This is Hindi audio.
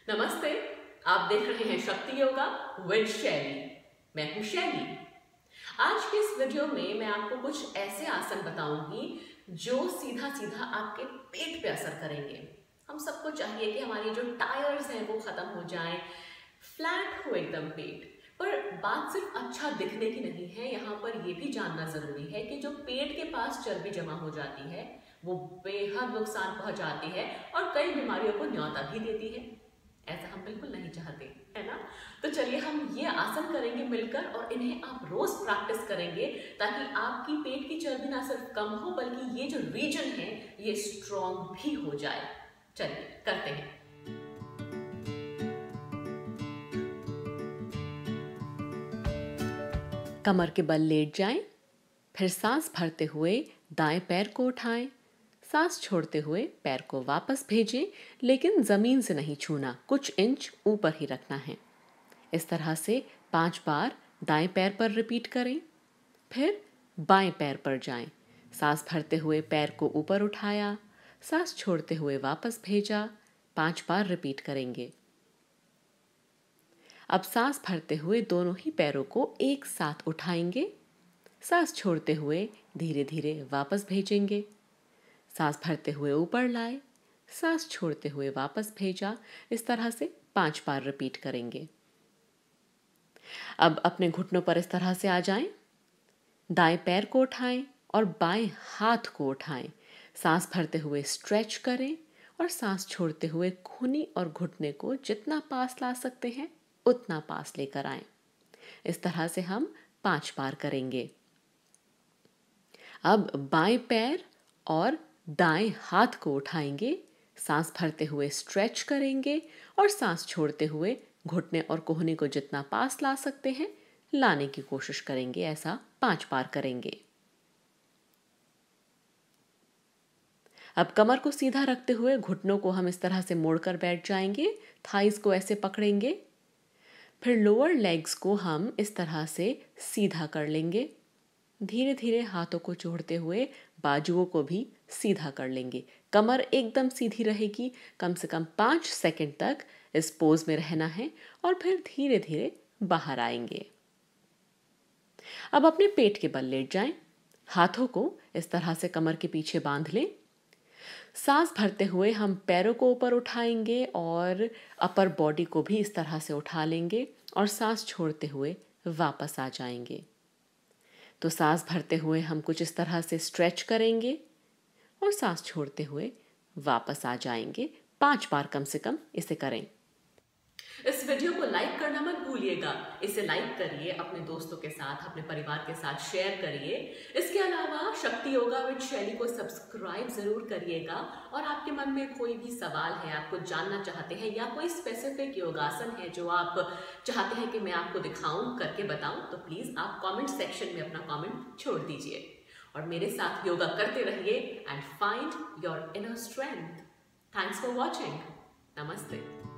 नमस्ते। आप देख रहे हैं शक्ति योगा विद शैली। मैं हूं शैली। आज के इस वीडियो में मैं आपको कुछ ऐसे आसन बताऊंगी जो सीधा सीधा आपके पेट पे असर करेंगे। हम सबको चाहिए कि हमारी जो टायर्स हैं वो खत्म हो जाएं, फ्लैट हो एकदम पेट। पर बात सिर्फ अच्छा दिखने की नहीं है, यहाँ पर ये भी जानना जरूरी है कि जो पेट के पास चर्बी जमा हो जाती है वो बेहद नुकसान पहुंचाती है और कई बीमारियों को न्योता भी देती है। ऐसा हम बिल्कुल नहीं चाहते, है ना? तो चलिए हम ये आसन करेंगे मिलकर और इन्हें आप रोज प्रैक्टिस करेंगे ताकि आपकी पेट की चर्बी ना सिर्फ कम हो बल्कि ये जो रीजन है ये स्ट्रॉन्ग भी हो जाए। चलिए करते हैं। कमर के बल लेट जाएं, फिर सांस भरते हुए दाएं पैर को उठाएं, सांस छोड़ते हुए पैर को वापस भेजें, लेकिन जमीन से नहीं छूना, कुछ इंच ऊपर ही रखना है। इस तरह से 5 बार दाएं पैर पर रिपीट करें। फिर बाएं पैर पर जाएं, सांस भरते हुए पैर को ऊपर उठाया, सांस छोड़ते हुए वापस भेजा। 5 बार रिपीट करेंगे। अब सांस भरते हुए दोनों ही पैरों को एक साथ उठाएंगे, सांस छोड़ते हुए धीरे धीरे वापस भेजेंगे। सांस भरते हुए ऊपर लाए, सांस छोड़ते हुए वापस भेजा। इस तरह से 5 बार रिपीट करेंगे। अब अपने घुटनों पर इस तरह से आ जाएं, दाएं पैर को उठाएं और बाएं हाथ को उठाएं। सांस भरते हुए स्ट्रेच करें और सांस छोड़ते हुए खूनी और घुटने को जितना पास ला सकते हैं उतना पास लेकर आएं। इस तरह से हम 5 बार करेंगे। अब बाएं पैर और दाएं हाथ को उठाएंगे, सांस भरते हुए स्ट्रेच करेंगे और सांस छोड़ते हुए घुटने और कोहनी को जितना पास ला सकते हैं लाने की कोशिश करेंगे। ऐसा 5 बार करेंगे। अब कमर को सीधा रखते हुए घुटनों को हम इस तरह से मोड़कर बैठ जाएंगे, थाइस को ऐसे पकड़ेंगे। फिर लोअर लेग्स को हम इस तरह से सीधा कर लेंगे। धीरे धीरे हाथों को जोड़ते हुए बाजुओं को भी सीधा कर लेंगे। कमर एकदम सीधी रहेगी। कम से कम 5 सेकंड तक इस पोज में रहना है और फिर धीरे धीरे बाहर आएंगे। अब अपने पेट के बल लेट जाएं, हाथों को इस तरह से कमर के पीछे बांध लें। सांस भरते हुए हम पैरों को ऊपर उठाएंगे और अपर बॉडी को भी इस तरह से उठा लेंगे और सांस छोड़ते हुए वापस आ जाएंगे। तो सांस भरते हुए हम कुछ इस तरह से स्ट्रेच करेंगे और सांस छोड़ते हुए वापस आ जाएंगे। 5 बार कम से कम इसे करें। इस वीडियो को लाइक करना मत भूलिएगा। इसे लाइक करिए, अपने दोस्तों के साथ, अपने परिवार के साथ शेयर करिए। इसके अलावा शक्ति योगा विद शैली को सब्सक्राइब जरूर करिएगा। और आपके मन में कोई भी सवाल है, आपको जानना चाहते हैं या कोई स्पेसिफिक योगासन है जो आप चाहते हैं कि मैं आपको दिखाऊं, करके बताऊं, तो प्लीज आप कमेंट सेक्शन में अपना कमेंट छोड़ दीजिए और मेरे साथ योगा करते रहिए and find your inner strength. Thanks for watching. नमस्ते।